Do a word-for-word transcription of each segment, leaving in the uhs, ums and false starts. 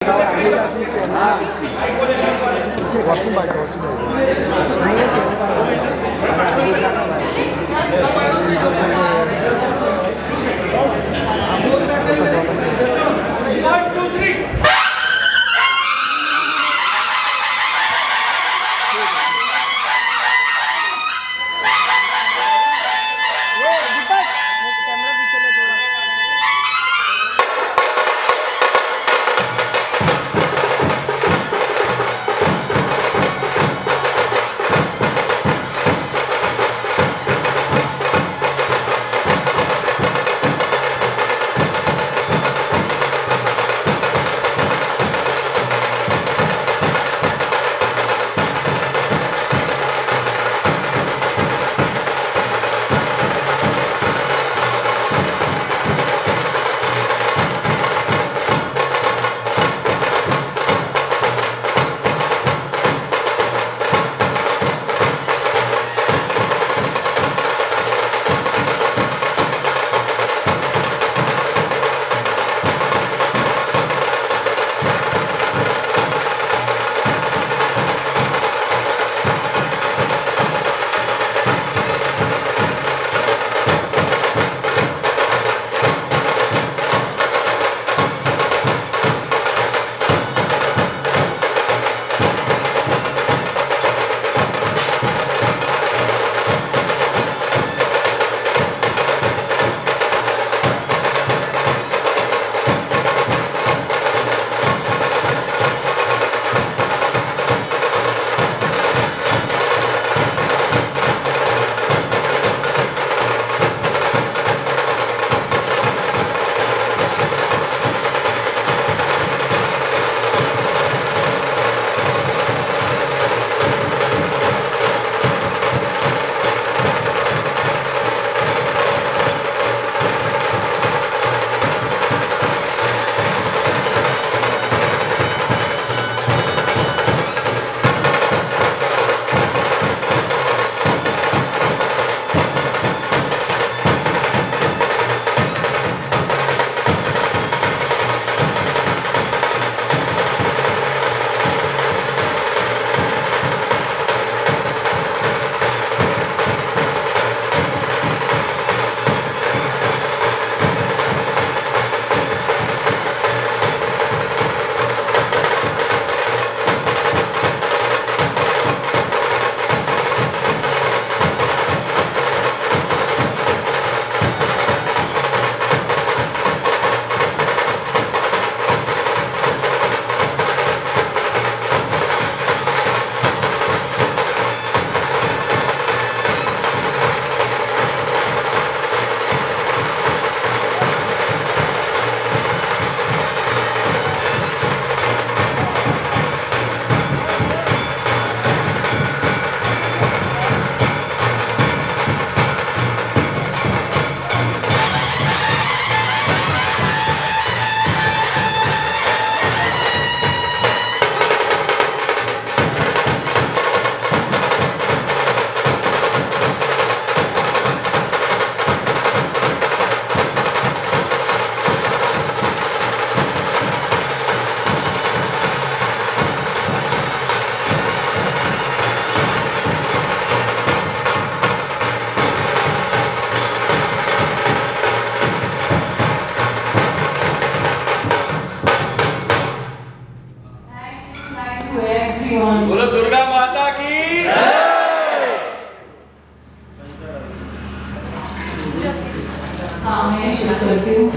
बोलो दुर्गा माता की हाँ मैं शुरू करती हूँ।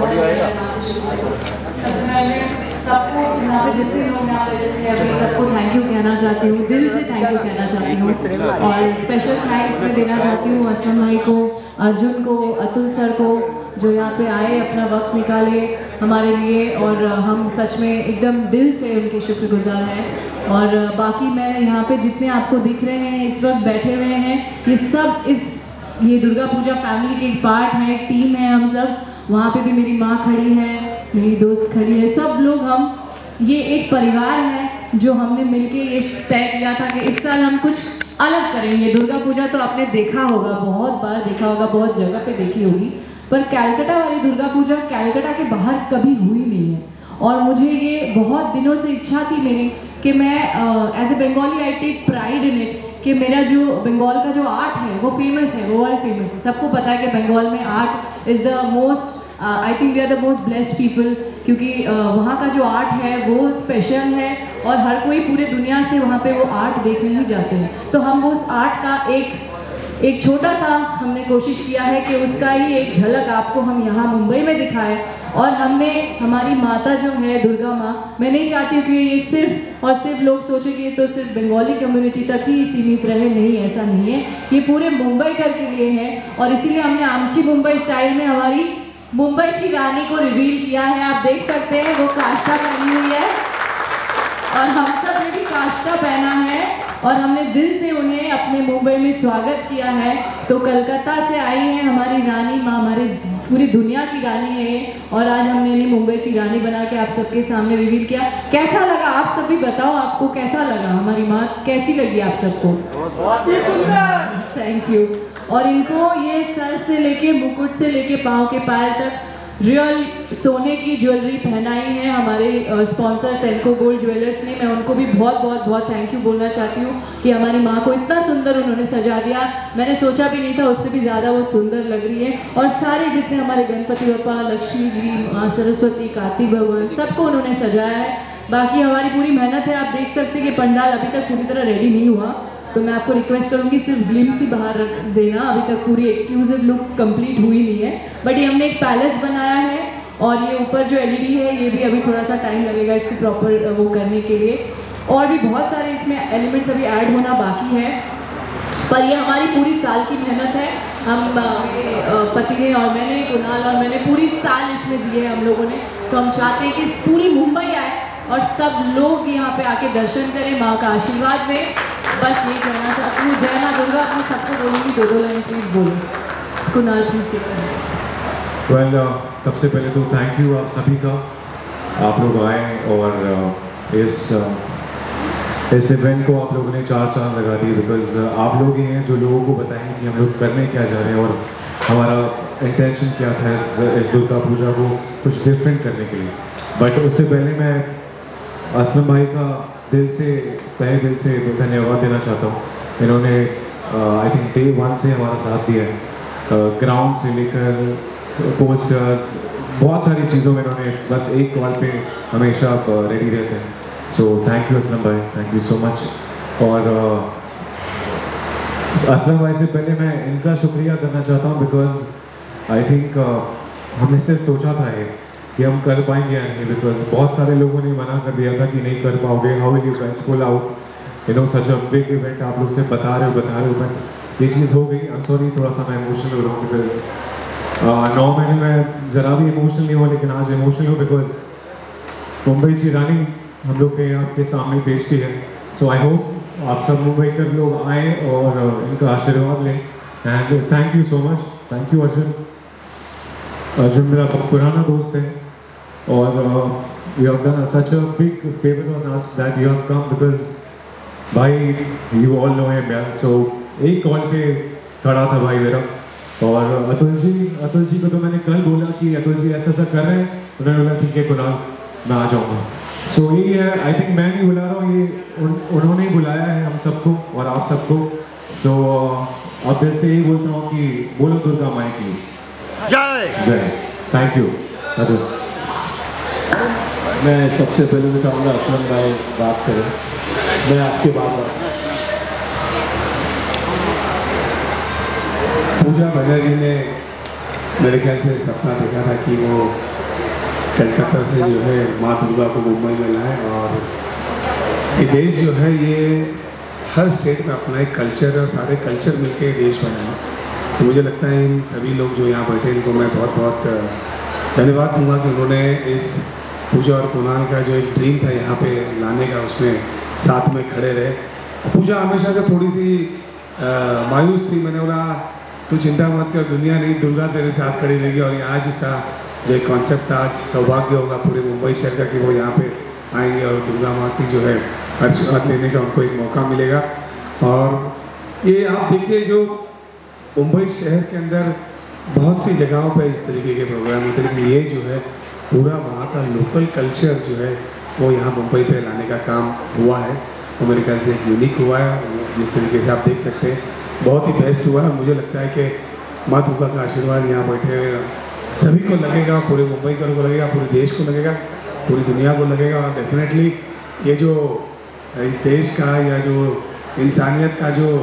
सबसे पहले सबको यहाँ पे जितने लोग यहाँ पे अभी सबको थैंक यू कहना चाहती हूँ, दिल से थैंक यू कहना चाहती हूँ और स्पेशल थैंक्स मैं देना चाहती हूँ असलम भाई को, अर्जुन को, अतुल सर को जो यहाँ पे आए, अपना वक्त निकाले हमारे लिए और हम सच में एकदम दिल से उनके शुक्रगुजार हैं। और बाकी मैं यहाँ पे जितने आपको दिख रहे हैं इस वक्त बैठे हुए हैं, ये सब इस ये दुर्गा पूजा फैमिली के एक पार्ट है, एक टीम है हम सब। वहाँ पे भी मेरी माँ खड़ी है, मेरी दोस्त खड़ी है, सब लोग हम ये एक परिवार है जो हमने मिलके ये तय किया था कि इस साल हम कुछ अलग करेंगे। दुर्गा पूजा तो आपने देखा होगा, बहुत बार देखा होगा, बहुत जगह पे देखी होगी, पर कैलकाटा वाली दुर्गा पूजा कैलकाटा के बाहर कभी हुई नहीं है और मुझे ये बहुत दिनों से इच्छा थी मेरी कि मैं as a Bengali I take pride in it कि मेरा जो बंगाल का जो आर्ट है वो फेमस है, वो वर्ल्ड फेमस है। सबको पता है कि बंगाल में art is the most, I think we are the most blessed people, क्योंकि uh, वहाँ का जो आर्ट है वो स्पेशल है और हर कोई पूरे दुनिया से वहाँ पे वो आर्ट देखने ही जाते हैं। तो हम उस आर्ट का एक एक छोटा सा हमने कोशिश किया है कि उसका ही एक झलक आपको हम यहाँ मुंबई में दिखाएं। और हमने हमारी माता जो है दुर्गा माँ, मैं नहीं चाहती हूँ कि ये सिर्फ और सिर्फ लोग सोचें कि ये तो सिर्फ बंगाली कम्युनिटी तक ही सीमित रहे, नहीं, ऐसा नहीं है, ये पूरे मुंबई कर के लिए है। और इसीलिए हमने आमची मुंबई स्टाइल में हमारी मुंबई की रानी को रिवील किया है। आप देख सकते हैं वो काष्ठा पहनी हुई है और हम सब ने भी काष्ठा पहना है और हमने दिल से उन्हें अपने मुंबई में स्वागत किया है। तो कलकत्ता से आई है हमारी रानी माँ, हमारी पूरी दुनिया की रानी है और आज हमने इन्हें मुंबई की रानी बना के आप सबके सामने रिवील किया। कैसा लगा आप सभी बताओ, आपको कैसा लगा? हमारी माँ कैसी लगी आप सबको? बहुत ही सुंदर, थैंक यू। और इनको ये सर से लेके मुकुट से लेके पाँव के पायल तक रियल सोने की ज्वेलरी पहनाई है हमारे स्पॉन्सर सेल्को गोल्ड ज्वेलर्स ने। मैं उनको भी बहुत बहुत बहुत थैंक यू बोलना चाहती हूँ कि हमारी माँ को इतना सुंदर उन्होंने सजा दिया, मैंने सोचा भी नहीं था, उससे भी ज़्यादा वो सुंदर लग रही है। और सारे जितने हमारे गणपति बप्पा, लक्ष्मी जी, माँ सरस्वती, कार्तिक भगवान, सबको उन्होंने सजाया है। बाकी हमारी पूरी मेहनत है, आप देख सकते हैं कि पंडाल अभी तक पूरी तरह रेडी नहीं हुआ, तो मैं आपको रिक्वेस्ट करूँगी सिर्फ ग्लिम्स ही बाहर रख देना, अभी तक पूरी एक्सक्लूसिव लुक कंप्लीट हुई नहीं है। बट ये हमने एक पैलेस बनाया है और ये ऊपर जो एलईडी है ये भी अभी थोड़ा सा टाइम लगेगा इसको प्रॉपर वो करने के लिए, और भी बहुत सारे इसमें एलिमेंट्स अभी ऐड होना बाकी है। पर ये हमारी पूरी साल की मेहनत है। हम मेरे पति ने और मैंने, कुणाल और मैंने पूरी साल इसमें दिए हम लोगों ने। तो हम चाहते हैं कि पूरी मुंबई आए और सब लोग यहाँ पे आके दर्शन करें, माँ का आशीर्वाद दें। बस ये कहना चाहती हूँ। जय माँ दुर्गा। अपने सबको बोलूँगी दो दो लाइन प्लीज बोलो। कुणाल प्लीज से वेल सबसे पहले तो थैंक यू आप सभी का, आप लोग आए और uh, इस uh, इस इवेंट को आप लोगों ने चार चांद लगा दिए, बिकॉज uh, आप लोग ही हैं जो लोगों को बताएंगे कि हम लोग करने क्या जा रहे हैं और हमारा इंटेंशन क्या था इस, इस दुर्गा पूजा को कुछ डिफरेंट करने के लिए। बट उससे पहले मैं असलम भाई का दिल से, तहे दिल से धन्यवाद देना चाहता हूँ। इन्होंने आई थिंक डे वन से हमारा साथ दिया है, ग्राउंड से लेकर पोस्टर्स, बहुत सारी चीज़ों में इन्होंने बस एक कॉल पे हमेशा रेडी रहते हैं। सो थैंक यू असलम भाई, थैंक यू सो मच। और असलम भाई से पहले मैं इनका शुक्रिया करना चाहता हूँ, बिकॉज आई थिंक हमने सिर्फ सोचा था ये कि हम कर पाएंगे या नहीं, बिकॉज बहुत सारे लोगों ने मना कर दिया था कि नहीं कर पाओगे, how will you guys pull out, you know such a big event, आप लोग से बता रहे हो बता रहे हो बट ये चीज़ हो गई। आई एम सॉरी, थोड़ा सा मैं इमोशनल हो रहा हूँ, बिकॉज नॉर्मली मैं ज़रा भी इमोशनल नहीं हुआ, लेकिन आज इमोशनल हूँ बिकॉज मुंबई की रानी हम लोग के आपके सामने पेश की है। सो आई होप आप सब मुंबई कर लोग आए और uh, इनका आशीर्वाद लें। And thank you so much, thank you Arjun. Arjun मेरा पुराना दोस्त है और you have done such a big favour on us that you have come, because भाई यू ऑल नो हिम यार। सो एक कॉल पे खड़ा था भाई मेरा। और अतुल जी, अतुल जी को तो मैंने कल बोला कि अतुल जी ऐसा ऐसा कर रहे हैं, उन्होंने बोला ठीक है कुणाल मैं आ जाऊँगा। सो so, यही है, आई थिंक मैं नहीं बुला रहा हूँ, ये उन, उन्होंने ही बुलाया है हम सबको और आप सबको। सो so, अब दिल से यही बोलता हूँ कि बोलो दुर्गा माई की जय जय। Thank you Atul. मैं सबसे पहले तो चाहूँगा असलम भाई बात करें, मैं आपके बात पूजा बनर्जी ने मेरे ख्याल से सपना देखा था कि वो कलकत्ता से जो है माँ दुर्गा को मुंबई में लाए, और ये देश जो है ये हर स्टेट में अपना एक कल्चर और सारे कल्चर मिलके देश बनाए। तो मुझे लगता है इन सभी लोग जो यहाँ बैठे इनको मैं बहुत बहुत धन्यवाद दूंगा कि उन्होंने इस पूजा और कुणाल का जो एक ड्रीम था यहाँ पे लाने का, उसमें साथ में खड़े रहे। पूजा हमेशा से थोड़ी सी मायूस थी, मैंने बोला तू चिंता मत कर, दुनिया नहीं दुर्गा तेरे साथ खड़ी रहेगी। और आज इसका जो कॉन्सेप्ट था, आज सौभाग्य होगा पूरे मुंबई शहर का कि वो यहाँ पे आएंगे और दुर्गा माँ की जो है आशीर्वाद लेने का उनको एक मौका मिलेगा। और ये आप देखिए जो मुंबई शहर के अंदर बहुत सी जगहों पे इस तरीके के प्रोग्राम होते हैं, लेकिन ये जो है पूरा वहाँ का लोकल कल्चर जो है वो यहाँ मुंबई पे लाने का काम हुआ है, वो मेरे ख्याल से एक यूनिक हुआ है। जिस तरीके से आप देख सकते हैं बहुत ही बेस्ट हुआ है। मुझे लगता है कि माँ दुर्गा का आशीर्वाद यहाँ बैठे हुए सभी को लगेगा, पूरे मुंबई को लगेगा, पूरे देश को लगेगा, पूरी दुनिया को लगेगा। और डेफिनेटली ये जो इस देश का या जो इंसानियत का जो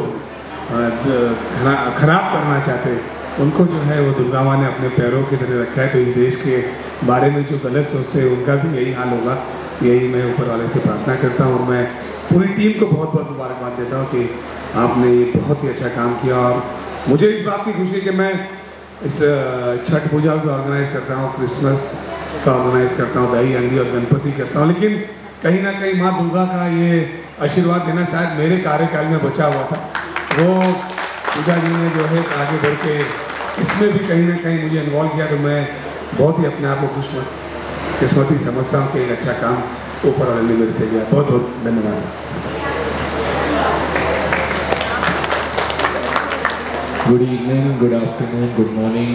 खराब करना चाहते हैं उनको जो है वो दुर्गा माँ ने अपने पैरों की तरह रखा है। तो इस देश के बारे में जो गलत सोचते हैं उनका भी यही हाल होगा, यही मैं ऊपर वाले से प्रार्थना करता हूँ। और मैं पूरी टीम को बहुत बहुत मुबारकबाद देता हूँ कि आपने ये बहुत ही अच्छा काम किया। और मुझे इस बात की खुशी है कि मैं इस छठ पूजा को ऑर्गेनाइज करता हूँ, क्रिसमस का ऑर्गेनाइज करता हूँ, दही हंडी और गणपति करता हूँ, लेकिन कहीं ना कहीं माँ दुर्गा का ये आशीर्वाद देना शायद मेरे कार्यकाल में बचा हुआ था। वो पूजा जी ने जो है आगे बढ़ के इसमें भी कहीं ना कहीं मुझे इन्वॉल्व किया, तो मैं बहुत ही अपने आप को खुश किस्मती समझता हूँ कि एक अच्छा काम ऊपर वाले ने मेरे से किया। बहुत बहुत धन्यवाद। Good evening, good afternoon, good morning.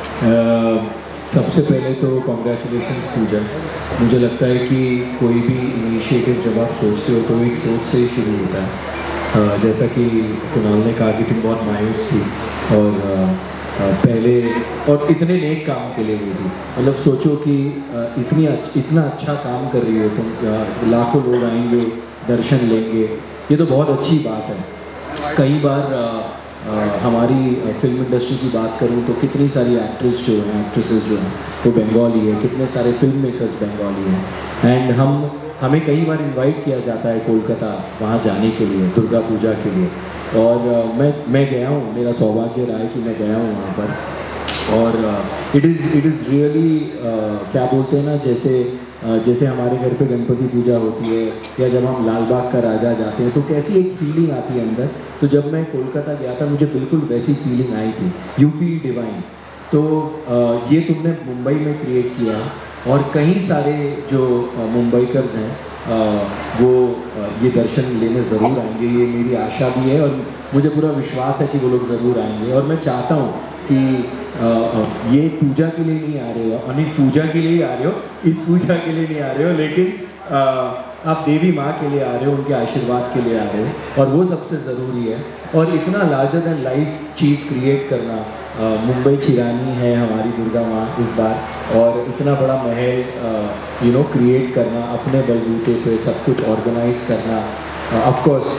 सबसे पहले तो कॉन्ग्रेचुलेशंस पूजा। मुझे लगता है कि कोई भी इनिशिएटिव जब आप सोचते हो तो एक सोच से ही शुरू होता है। uh, जैसा कि कुणाल ने कहा कि तुम बहुत मायूस थी और uh, uh, पहले और इतने नेक काम के लिए हुई थी। मतलब सोचो कि uh, इतनी अच्छ, इतना अच्छा काम कर रही हो तुम, uh, लाखों लोग आएंगे, दर्शन लेंगे, ये तो बहुत अच्छी बात है। कई बार uh, Uh, हमारी फिल्म इंडस्ट्री की बात करूँ तो कितनी सारी एक्ट्रेस जो हैं एक्ट्रेसेस जो हैं वो बंगाली है, कितने सारे फिल्म मेकर्स बंगाली हैं। एंड हम हमें कई बार इनवाइट किया जाता है कोलकाता वहाँ जाने के लिए दुर्गा पूजा के लिए। और uh, मैं मैं गया हूँ, मेरा सौभाग्य रहा है कि मैं गया हूँ वहाँ पर। और it is it is really क्या बोलते हैं ना, जैसे Uh, जैसे हमारे घर पे गणपति पूजा होती है या जब हम लाल बाग का राजा जाते हैं तो कैसी एक फीलिंग आती है अंदर। तो जब मैं कोलकाता गया था मुझे बिल्कुल वैसी फीलिंग आई थी, यू फील डिवाइन। तो uh, ये तुमने मुंबई में क्रिएट किया और कई सारे जो uh, मुंबईकर्स हैं uh, वो uh, ये दर्शन लेने ज़रूर आएंगे, ये मेरी आशा भी है और मुझे पूरा विश्वास है कि वो लोग ज़रूर आएंगे। और मैं चाहता हूँ कि आ, आ, ये पूजा के लिए नहीं आ रहे हो, अनेक पूजा के लिए ही आ रहे हो, इस पूजा के लिए नहीं आ रहे हो, लेकिन आ, आप देवी माँ के लिए आ रहे हो, उनके आशीर्वाद के लिए आ रहे हो और वो सबसे ज़रूरी है। और इतना लार्जर दैन लाइफ चीज़ क्रिएट करना, आ, मुंबई की रानी है हमारी दुर्गा माँ इस बार, और इतना बड़ा महल यू नो क्रिएट करना, अपने बलबूते पे सब कुछ ऑर्गेनाइज करना, ऑफ कोर्स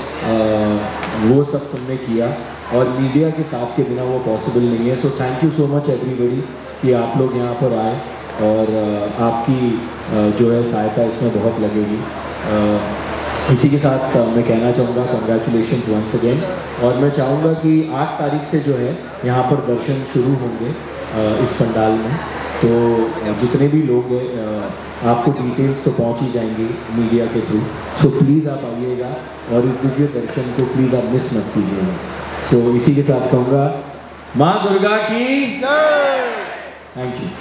वो सब तुमने किया और मीडिया के साथ के बिना वो पॉसिबल नहीं है। So thank you so much everybody कि आप लोग यहाँ पर आए और uh, आपकी uh, जो है सहायता इसमें बहुत लगेगी। uh, इसी के साथ uh, मैं कहना चाहूँगा कॉन्ग्रेचुलेशन वंस अगेन। और मैं चाहूँगा कि आठ तारीख से जो है यहाँ पर दर्शन शुरू होंगे uh, इस पंडाल में। तो uh, जितने भी लोग हैं uh, आपको डिटेल्स तो पहुँच ही जाएंगी मीडिया के थ्रू। सो प्लीज़ आप आइएगा और इस दिव्य दर्शन को प्लीज़ आप मिस मत कीजिएगा। सो so, इसी के साथ कहूँगा माँ दुर्गा की जय। Thank you.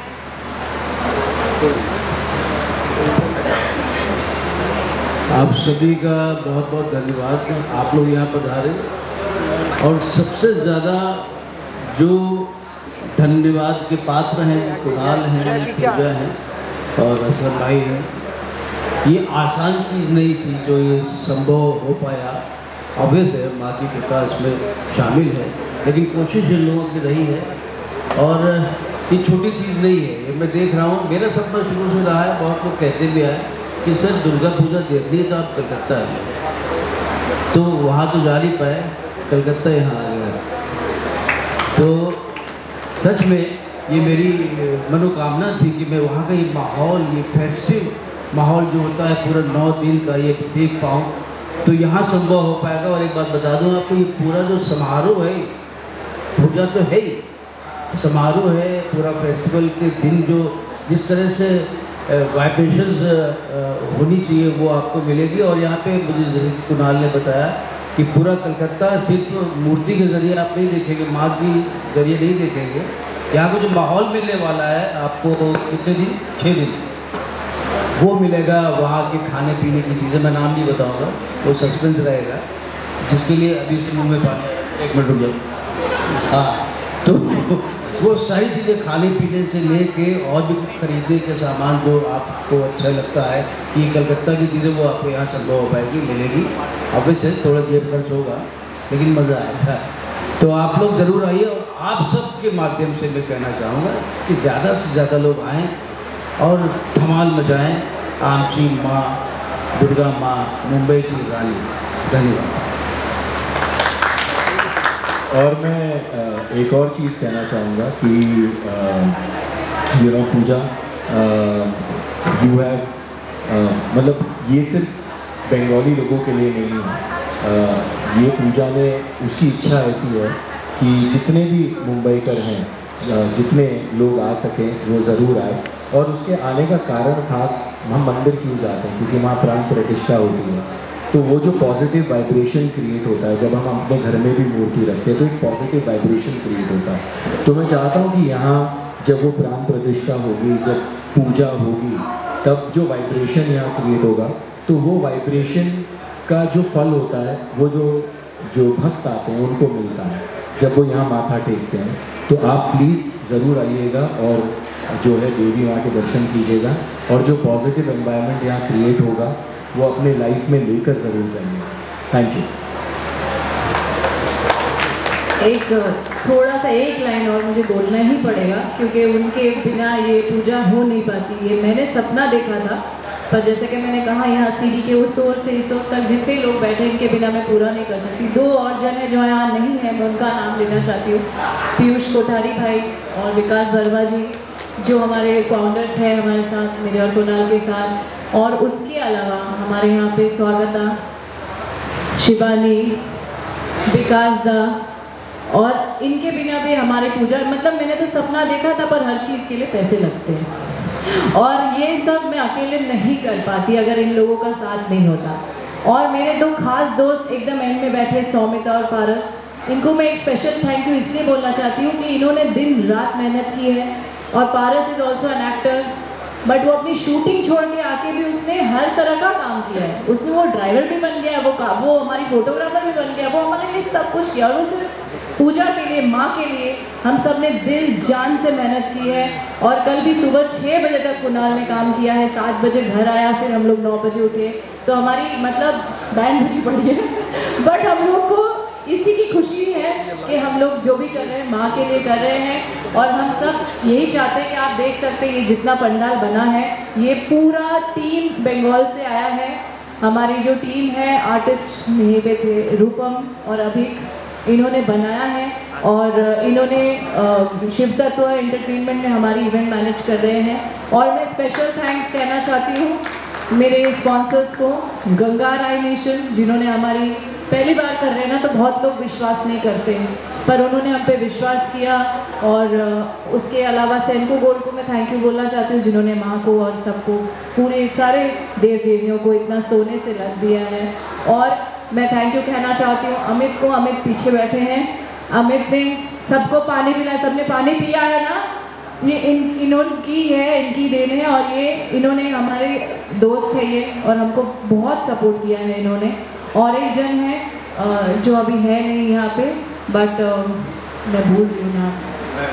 आप सभी का बहुत बहुत धन्यवाद कि आप लोग यहाँ पधारे। और सबसे ज़्यादा जो धन्यवाद के पात्र हैं कुणाल हैं, पूजा हैं और असलम भाई हैं। ये आसान चीज़ नहीं थी जो ये संभव हो पाया। ऑब्वियस है माँ की कृपा इसमें शामिल है, लेकिन कोशिश इन लोगों की रही है और ये छोटी चीज़ नहीं है। ये मैं देख रहा हूँ, मेरा सपना शुरू से रहा है, बहुत लोग कहते भी आए कि सर दुर्गा पूजा देखनी है तो आप कलकत्ता आए, तो वहाँ तो जा नहीं पाए, कलकत्ता यहाँ आ गया। तो सच में ये मेरी मनोकामना थी कि मैं वहाँ का ये माहौल, ये फेस्टिव माहौल जो होता है पूरा नौ दिन का, ये देख पाऊँ, तो यहाँ संभव हो पाएगा। और एक बात बता दूँ आपको, ये पूरा जो समारोह है, पूजा तो है ही, समारोह है पूरा, फेस्टिवल के दिन जो जिस तरह से वाइब्रेशंस होनी चाहिए वो आपको मिलेगी। और यहाँ पे मुझे जैसे कुणाल ने बताया कि पूरा कलकत्ता सिर्फ मूर्ति के ज़रिए आप नहीं देखेंगे, माँ के ज़रिए नहीं देखेंगे, यहाँ को जो माहौल मिलने वाला है आपको कितने दिन, छः दिन वो मिलेगा। वहाँ के खाने पीने की चीज़ें मैं नाम नहीं बताऊँगा, वो सस्पेंस रहेगा, जिसके लिए अभी से मुँह में पानी, एक मिनट रुक जाओ। हाँ, तो वो सारी चीज़ें खाने पीने से लेके और भी खरीदने के सामान जो आपको अच्छा लगता है कि कलकत्ता की चीज़ें वो आपको यहाँ संभव हो पाएगी, मिलेगी। ऑब्वियसली थोड़ा जेब खर्च होगा लेकिन मज़ा आएगा। तो आप लोग ज़रूर आइए और आप सब के माध्यम से मैं कहना चाहूँगा कि ज़्यादा से ज़्यादा लोग आएँ और धमाल मचाएँ। आमची माँ, दुर्गा माँ, मुंबई की रानी। धन्यवाद। और मैं एक और चीज़ कहना चाहूँगा कि you know puja, you have मतलब ये सिर्फ बंगाली लोगों के लिए नहीं है। uh, ये पूजा में उसकी इच्छा ऐसी है कि जितने भी मुंबईकर हैं, uh, जितने लोग आ सकें वो ज़रूर आए। और उसके आने का कारण खास हम मंदिर क्यों जाते हैं, क्योंकि वहाँ प्राण प्रतिष्ठा होती है। तो वो जो पॉजिटिव वाइब्रेशन क्रिएट होता है, जब हम अपने घर में भी मूर्ति रखते हैं तो एक पॉजिटिव वाइब्रेशन क्रिएट होता है। तो मैं चाहता हूँ कि यहाँ जब वो प्राण प्रतिष्ठा होगी, जब पूजा होगी, तब जो वाइब्रेशन यहाँ क्रिएट होगा तो वो वाइब्रेशन का जो फल होता है वो जो जो भक्त आते हैं उनको मिलता है जब वो यहाँ माथा टेकते हैं। तो आप प्लीज़ ज़रूर आइएगा और जो है देवी माँ के दर्शन कीजिएगा और जो पॉजिटिव एनवायरनमेंट यहाँ क्रिएट होगा वो अपने लाइफ में लेकर ज़रूर जाइए। Thank you. एक थोड़ा सा एक लाइन और मुझे बोलना ही पड़ेगा क्योंकि उनके बिना ये पूजा हो नहीं पाती। ये मैंने सपना देखा था, पर जैसे कि मैंने कहा यहाँ सीढ़ी के उस ओर से इस ओर तक जितने लोग बैठे इनके बिना मैं पूरा नहीं कर सकती। दो और जन है जो यहाँ नहीं है, मैं उनका नाम लेना चाहती हूँ। पीयूष कोठारी भाई और विकास वर्मा जी जो हमारे फाउंडर्स हैं हमारे साथ, मेरे और कुणाल के साथ। और उसके अलावा हमारे यहाँ पे स्वागता, शिवानी, विकास दा, और इनके बिना भी हमारे पूजा मतलब मैंने तो सपना देखा था, पर हर चीज़ के लिए पैसे लगते हैं और ये सब मैं अकेले नहीं कर पाती अगर इन लोगों का साथ नहीं होता। और मेरे दो खास दोस्त एकदम एंड में बैठे, सौमिता और पारस, इनको मैं एक स्पेशल थैंक यू इसलिए बोलना चाहती हूँ कि इन्होंने दिन रात मेहनत की है। और Paras is also an actor, but वो अपनी शूटिंग छोड़ के आके भी उसने हर तरह का काम किया है। उसमें वो ड्राइवर भी बन गया, वो का वो हमारी फोटोग्राफर भी बन गया, वो हमारे लिए सब कुछ किया। और उसे पूजा के लिए, माँ के लिए हम सब ने दिल जान से मेहनत की है। और कल भी सुबह छः बजे तक कुणाल ने काम किया है, सात बजे घर आया, फिर हम लोग नौ बजे उठे। तो हमारी मतलब बैंड बजी पड़ी है, बट हम लोग को इसी की खुशी है कि हम लोग जो भी कर रहे हैं माँ के लिए कर रहे हैं। और हम सब यही चाहते हैं कि आप देख सकते हैं ये जितना पंडाल बना है ये पूरा टीम बंगाल से आया है। हमारी जो टीम है, आर्टिस्ट यहीं पे थे, रूपम और अभिक, इन्होंने बनाया है। और इन्होंने शिव तत्व एंटरटेनमेंट में हमारी इवेंट मैनेज कर रहे हैं। और मैं स्पेशल थैंक्स कहना चाहती हूँ मेरे स्पॉन्सर्स को, गंगा राय नेशन, जिन्होंने हमारी पहली बार कर रहे हैं ना तो बहुत लोग विश्वास नहीं करते हैं, पर उन्होंने हम पे विश्वास किया। और उसके अलावा सेंको गोल्ड को मैं थैंक यू बोलना चाहती हूँ, जिन्होंने माँ को और सबको, पूरे सारे देव देवियों को इतना सोने से लग दिया है। और मैं थैंक यू कहना चाहती हूँ अमित को, अमित पीछे बैठे हैं। अमित ने सबको पानी पिलाया, सबने पानी पिया है ना, ये इन इन्होंने है, इनकी देन है। और ये इन्होंने हमारे दोस्त है ये, और हमको बहुत सपोर्ट किया है इन्होंने। और एक जन है जो अभी है नहीं यहाँ पे, बट मैं भूल रही हूँ नाम।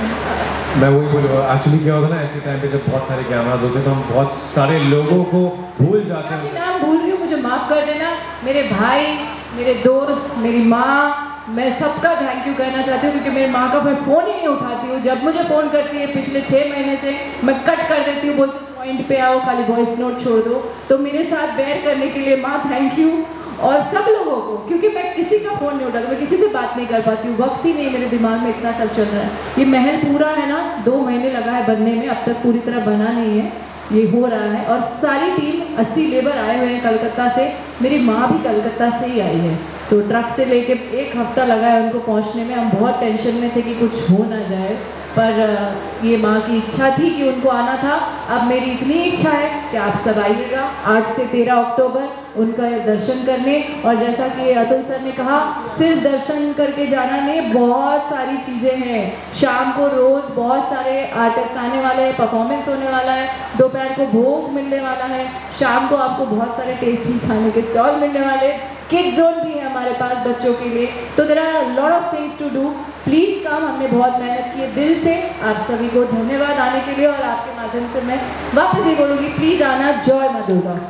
मैं वही बोलूँगा, एक्चुअली क्या होता है ना ऐसे टाइम पे जब बहुत सारे कैमराज होते हैं तो हम बहुत सारे लोगों को भूल जाते हैं। नाम भूल रही हूँ, मुझे माफ़ कर देना। मेरे भाई, मेरे दोस्त, मेरी माँ, मैं सबका थैंक यू कहना चाहती हूँ क्योंकि मेरी माँ का मैं फ़ोन ही नहीं उठाती हूँ। जब मुझे फ़ोन करती है पिछले छः महीने से, मैं कट कर देती हूँ, बोलती हूँ पॉइंट पे आओ, खाली वॉइस नोट छोड़ दो। तो मेरे साथ बेयर करने के लिए माँ थैंक यू। और सब लोगों को, क्योंकि मैं किसी का फ़ोन नहीं उठाती, मैं किसी से बात नहीं कर पाती हूँ, वक्त ही नहीं मेरे दिमाग में, इतना सब चल रहा है। ये महल पूरा है ना, दो महीने लगा है बनने में, अब तक पूरी तरह बना नहीं है, ये हो रहा है। और सारी टीम अस्सी लेबर आए हुए हैं कलकत्ता से, मेरी माँ भी कलकत्ता से ही आई है। तो ट्रक से लेके एक हफ्ता लगा है उनको पहुँचने में। हम बहुत टेंशन में थे कि कुछ हो ना जाए, पर ये माँ की इच्छा थी कि उनको आना था। अब मेरी इतनी इच्छा है कि आप सब आइएगा आठ से तेरह अक्टूबर उनका दर्शन करने। और जैसा कि अतुल सर ने कहा, सिर्फ दर्शन करके जाना नहीं, बहुत सारी चीज़ें हैं। शाम को रोज़ बहुत सारे आर्टिस्ट आने वाले हैं, परफॉर्मेंस होने वाला है, दोपहर को भोग मिलने वाला है, शाम को आपको बहुत सारे टेस्टी खाने के स्टॉल मिलने वाले, किड्स जोन भी है हमारे पास बच्चों के लिए। तो there are lot of things to do. Please come, हमने बहुत मेहनत की है दिल से। आप सभी को धन्यवाद आने के लिए, और आपके माध्यम से मैं वापस ये बोलूँगी, प्लीज़ आना। जय माँ दुर्गा।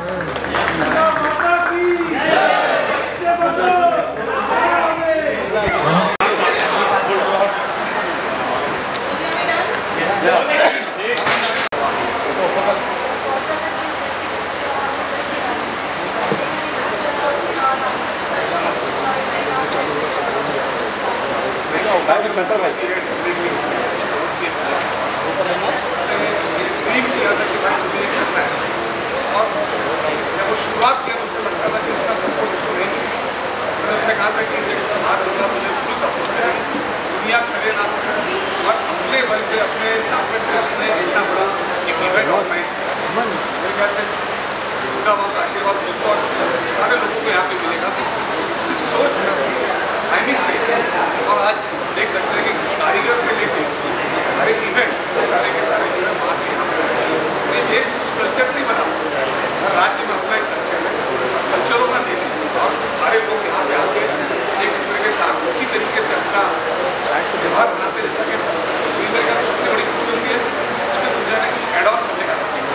शुरुआत किया तो उसको लगता था कि उसका सपोर्ट उसको नहीं मिलेगा। मैंने उससे कहा था कि माँ दुर्गा मुझे फुल सपोर्ट करेगी, दुनिया करे ना करे, और अपने बल पे अपने ताकत से उसने इतना बड़ा एक इवेंट ऑर्गेनाइज किया। मेरे ख्याल से दुर्गा माँ का आशीर्वाद उसको और सारे लोगों को यहाँ पे मिलेगा। उसकी सोच से, टाइमिंग से, और आज देख सकते हैं कि कारीगर से लेकर सारे इवेंट सारे के सारे जो है माँ से यहाँ पे ये देश उस कल्चर से ही बना। हर राज्य में अपना एक कल्चर है, कल्चरों का देश है, और सारे लोग यहाँ पे आके एक दूसरे के साथ उसी तरीके से अपना व्यवहार बनाते जैसा कि सब मेरे ख्याल सबसे बड़ी खूबसूरती है उसमें दूसरा है कि एड ऑन करने का चाहिए।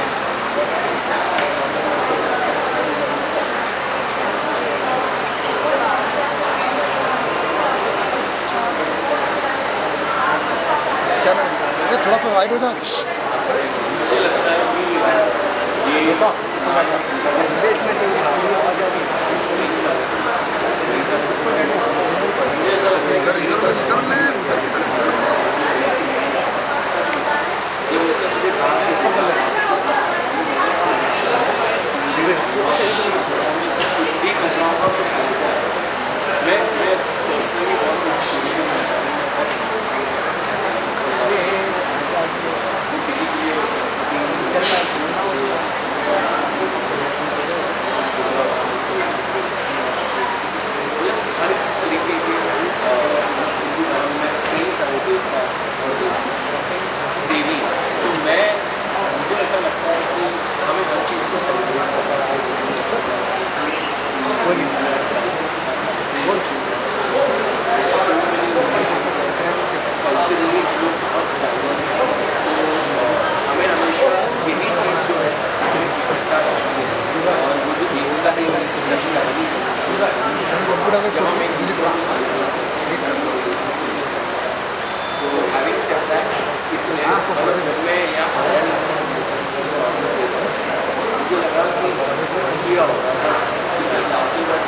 थोड़ा सा वाइड हो जा। मुझे लगता है कि ये देश में इधर इधर इधर में मैं मैं पर्सनली बहुत किसी के लिए हर तरीके के हिंदू धर्म में कई सारे देवता देवी, तो मैं मुझे ऐसा लगता है कि हमें हर चीज़ को समझना कल्चरली लोग बहुत डाइवर्स हैं, तो हमें हमेशा यही चीज़ जो है इकट्ठा रखती है, और वो जो एकता है वो जश्न रही है जब हम एक दूसरे तो हैविंग सेड दैट इतने मैं यहाँ आया नहीं मुझे लगा कि किया होगा this is larger than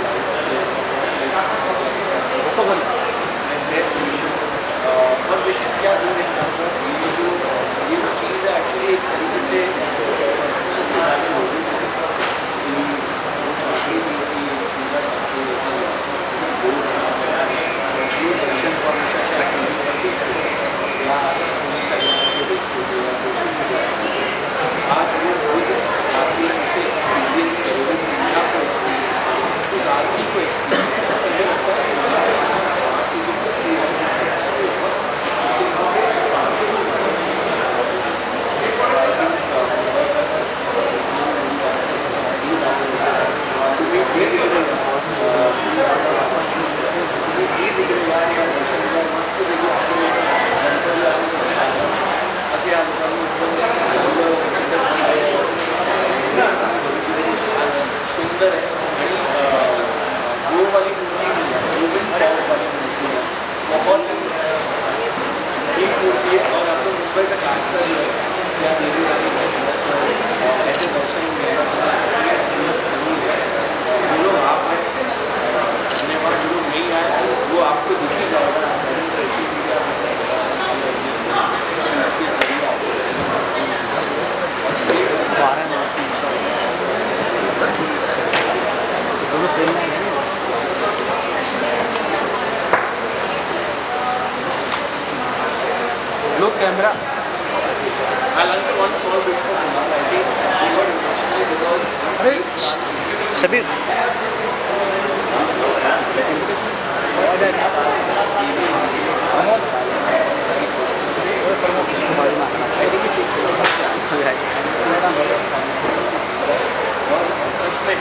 best wishes और विशेस क्या दूर ये जो ये जो चीज़ है एक्चुअली एक तरीके से पर्सनल से आगे हो गई है कि वो चाहती थी कि पूजा चाहती है कि वो जो दर्शन को हमेशा से एक्टिविटी करती है या इंस्टाग्राम पे सोशल मीडिया आप वो रोज आपकी उसे एक्सपीरियंस करोगे पूजा को एक्सपीरियंस करोगे उस आदमी को एक्सपीरियंस मुझे लगता है सुंदर है वो वाली मूर्ति नहीं है, गोविंद साहब वाली मूर्ति है, बहुत एक मूर्ति है। और आप लोग मुंबई से काश्ता जो है या देवी वाली ऐसे दर्शन जो लोग आप हैं धन्यवाद, जो लोग नहीं आए वो आपको दिखी जाएगा social media Look camera. I'll answer one small bit for Kumar. I think he got emotional because Hey, Shabir. सच में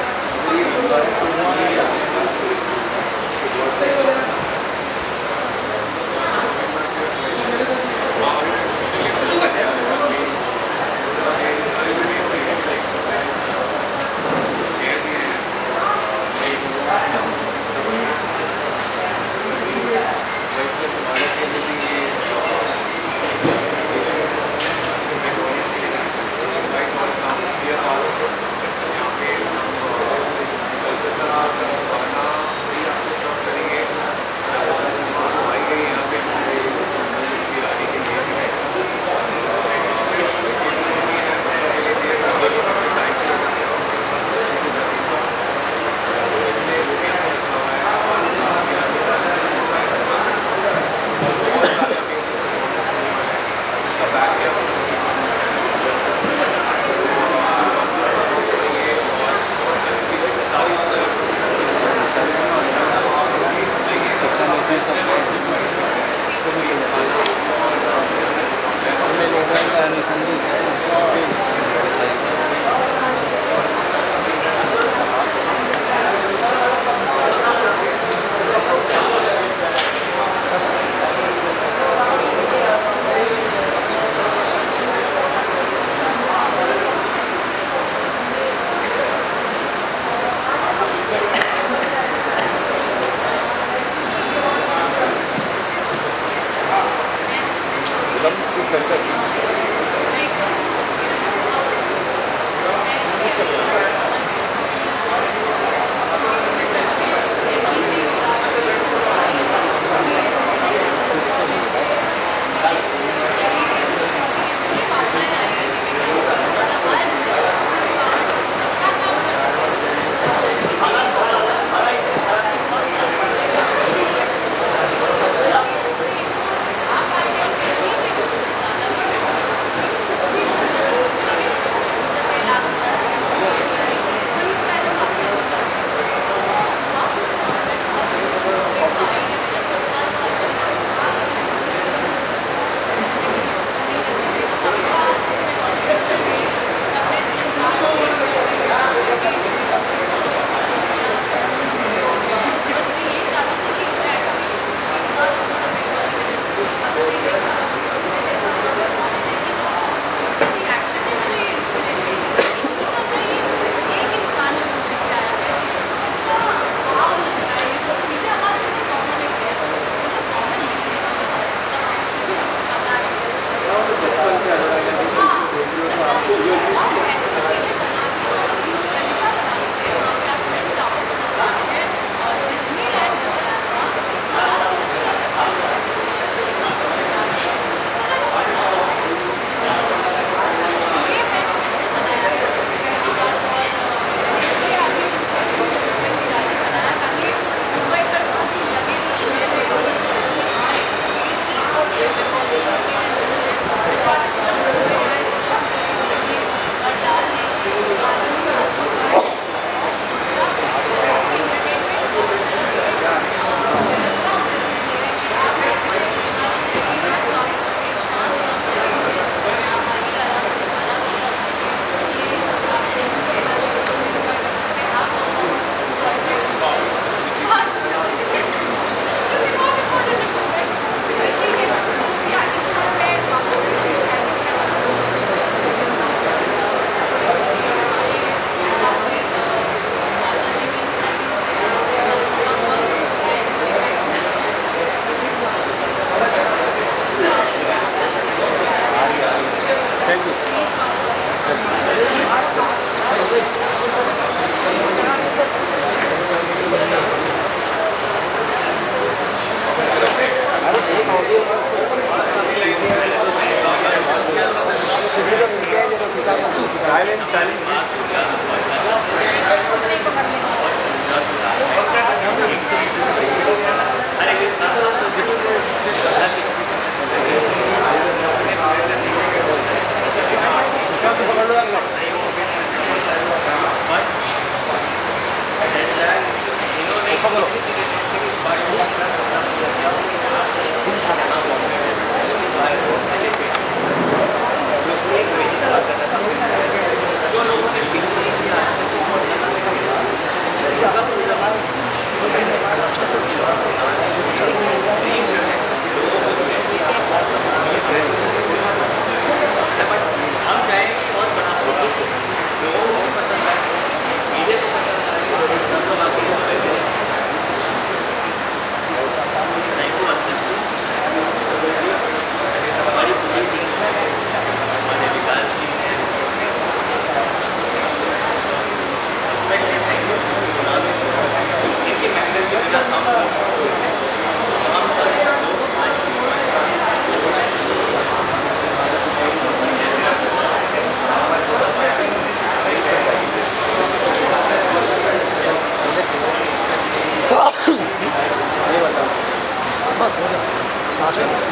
बस हो गया।